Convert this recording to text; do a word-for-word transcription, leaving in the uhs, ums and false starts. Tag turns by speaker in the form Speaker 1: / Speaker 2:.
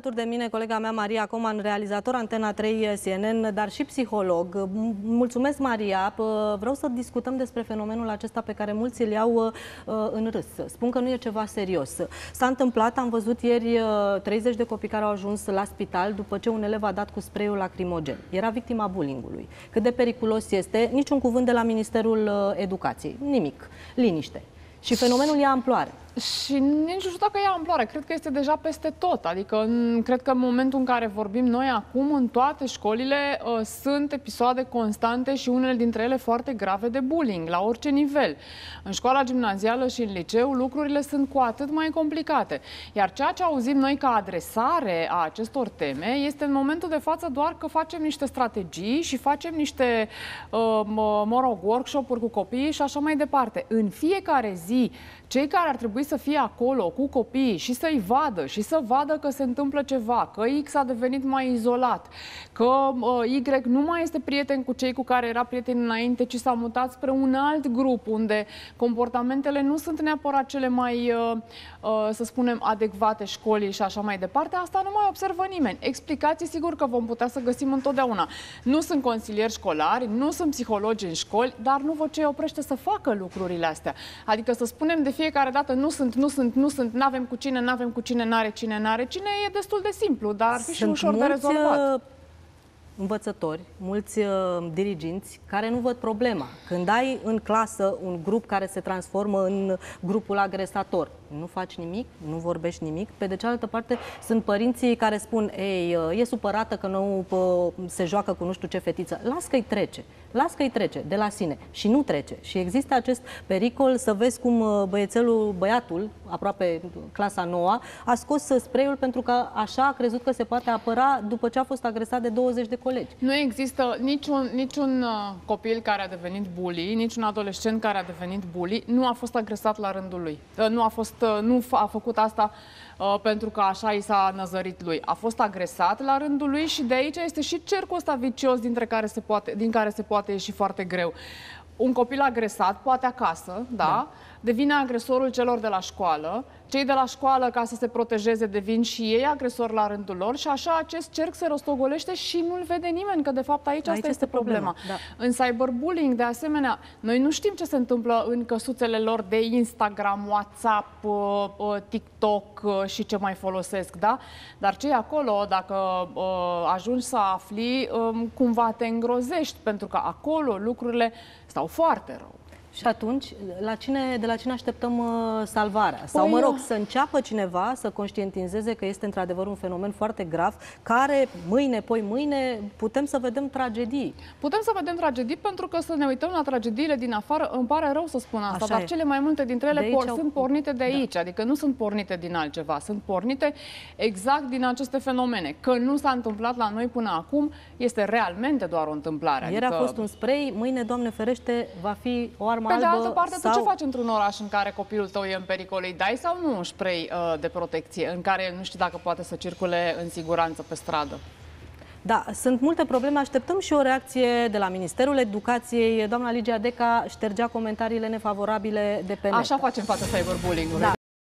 Speaker 1: alături de mine colega mea Maria Coman, realizator Antena trei C N N, dar și psiholog. Mulțumesc, Maria. Vreau să discutăm despre fenomenul acesta pe care mulți îl iau în râs. Spun că nu e ceva serios. S-a întâmplat, am văzut ieri treizeci de copii care au ajuns la spital după ce un elev a dat cu spray-ul lacrimogen. Era victima bullying-ului. Cât de periculos este? Niciun cuvânt de la Ministerul Educației. Nimic. Liniște. Și fenomenul ia amploare.
Speaker 2: Și nici nu știu dacă ia amploare, cred că este deja peste tot. Adică, cred că în momentul în care vorbim noi acum, în toate școlile uh, sunt episoade constante și unele dintre ele foarte grave de bullying, la orice nivel. În școala gimnazială și în liceu, lucrurile sunt cu atât mai complicate. Iar ceea ce auzim noi ca adresare a acestor teme este în momentul de față doar că facem niște strategii și facem niște, uh, mă rog, workshop-uri cu copiii și așa mai departe. În fiecare zi, cei care ar trebui să fie acolo cu copiii și să-i vadă și să vadă că se întâmplă ceva, că X a devenit mai izolat, că uh, Y nu mai este prieten cu cei cu care era prieten înainte, ci s-a mutat spre un alt grup unde comportamentele nu sunt neapărat cele mai, uh, uh, să spunem, adecvate școlii și așa mai departe, asta nu mai observă nimeni. Explicații sigur că vom putea să găsim întotdeauna. Nu sunt consilieri școlari, nu sunt psihologi în școli, dar nu văd ce îi oprește să facă lucrurile astea. Adică să spunem de fiecare dată nu sunt, nu sunt, nu sunt, n-avem cu cine, n-avem cu cine, n-are cine, n-are cine, e destul de simplu, dar ar fi și ușor de rezolvat.
Speaker 1: Învățători, mulți uh, diriginți care nu văd problema. Când ai în clasă un grup care se transformă în grupul agresator, nu faci nimic, nu vorbești nimic. Pe de cealaltă parte sunt părinții care spun, ei, uh, e supărată că nu uh, se joacă cu nu știu ce fetiță. Las că-i trece, las că-i trece de la sine și nu trece. Și există acest pericol să vezi cum băiețelul, băiatul, aproape clasa nouă, a scos spray-ul pentru că așa a crezut că se poate apăra după ce a fost agresat de douăzeci de colegi.
Speaker 2: Nu există niciun, niciun uh, copil care a devenit bully, niciun adolescent care a devenit bully, nu a fost agresat la rândul lui. Uh, nu a, fost, uh, nu a făcut asta uh, pentru că așa i s-a năzărit lui. A fost agresat la rândul lui și de aici este și cercul ăsta vicios dintre care se poate, din care se poate ieși foarte greu. Un copil agresat, poate acasă, da, da, devine agresorul celor de la școală, cei de la școală, ca să se protejeze, devin și ei agresori la rândul lor și așa acest cerc se rostogolește și nu-l vede nimeni, că de fapt aici, aici asta este problema. problema. Da. În cyberbullying, de asemenea, noi nu știm ce se întâmplă în căsuțele lor de Instagram, WhatsApp, TikTok și ce mai folosesc, da? Dar ce e acolo, dacă ajungi să afli, cumva te îngrozești, pentru că acolo lucrurile stau foarte rău.
Speaker 1: Și atunci, la cine, de la cine așteptăm uh, salvarea? Sau, mă rog, să înceapă cineva să conștientizeze că este într-adevăr un fenomen foarte grav, care mâine, poi mâine, putem să vedem tragedii.
Speaker 2: Putem să vedem tragedii pentru că să ne uităm la tragediile din afară, îmi pare rău să spun asta, Așa dar e. cele mai multe dintre ele por, au... sunt pornite de aici, da. Adică nu sunt pornite din altceva, sunt pornite exact din aceste fenomene. Că nu s-a întâmplat la noi până acum, este realmente doar o întâmplare.
Speaker 1: Ieri
Speaker 2: adică...
Speaker 1: a fost un spray, mâine, Doamne ferește, va fi o armă
Speaker 2: Pe de altă parte,
Speaker 1: sau...
Speaker 2: tu ce faci într-un oraș în care copilul tău e în pericol? Îi dai sau nu un spray uh, de protecție în care nu știu dacă poate să circule în siguranță pe stradă?
Speaker 1: Da, sunt multe probleme. Așteptăm și o reacție de la Ministerul Educației. Doamna Ligia Deca ștergea comentariile nefavorabile de pe net.
Speaker 2: Așa facem față cyberbullying-ului. Da.